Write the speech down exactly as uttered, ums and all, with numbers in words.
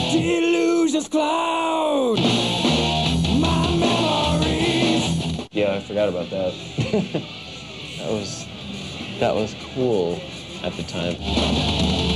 Delusions cloud my memories. Yeah, I forgot about that. that was that was cool at the time.